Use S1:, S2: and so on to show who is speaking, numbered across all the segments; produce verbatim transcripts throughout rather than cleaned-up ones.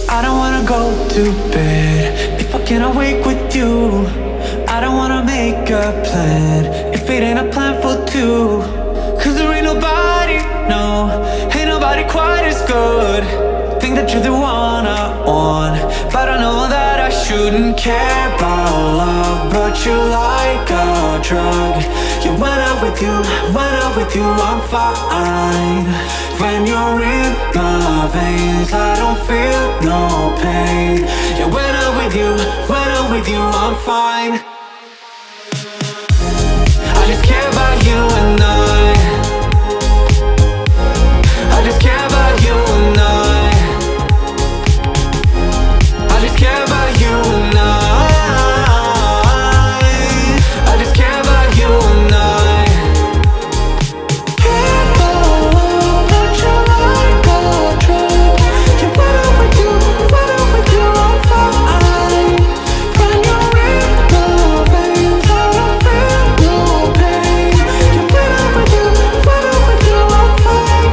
S1: I don't wanna go to bed if I can't awake with you. I don't wanna make a plan if it ain't a plan for two. Cause there ain't nobody, no, ain't nobody quite as good. Think that you're the one I want, but I know that I shouldn't care about love. But you like a drug. Yeah, when I'm with you, when I'm with you, I'm fine. When you're in my veins, I don't feel no pain. Yeah, when I'm with you, when I'm with you, I'm fine. I just care about you and I I just care about you and I I just care about you and I I just care about you and I care about love, but you like a drug. Yeah, when I'm with you, when I'm with you, I'm fine. When you're in my veins, I don't feel no pain. Yeah, when I'm with you, when I'm with you, I'm fine.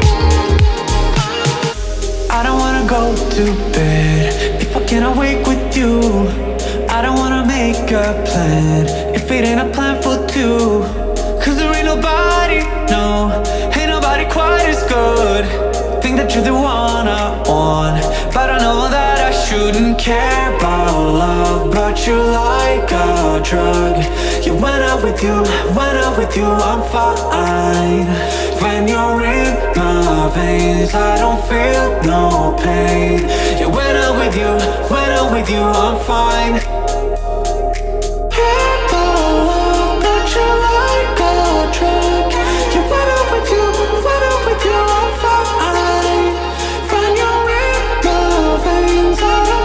S1: I don't wanna go to bed if I can't awake with you. I don't wanna make a plan if it ain't a plan for two. Cause there ain't nobody, no, ain't nobody quite as good. Think that you're the one I want, but I know that I shouldn't care about love. But you like a drug. Yeah, when I'm with you, when I'm with you, I'm fine. When you're in my veins, I don't feel no pain. Yeah, when I'm with you, when I'm with you, I'm fine. Care about love, but you like a drug. Yeah, when I'm with you, when I'm with you, I'm fine. When you're in my veins, I don't